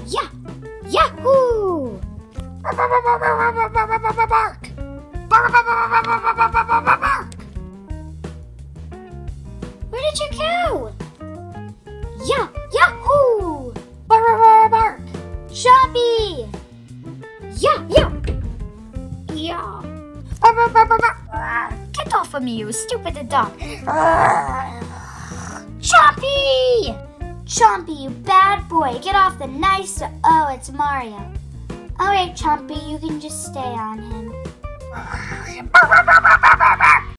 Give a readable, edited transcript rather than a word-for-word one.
Yeah! Yahoo! Bark! Bark! Where did you go? Yeah! Yahoo! Bark! Chompy! Yeah! Yeah! Get off of me, you stupid dog! Chompy! Chompy, you bad boy. Get off the nice... Oh, it's Mario. Alright, Chompy, you can just stay on him.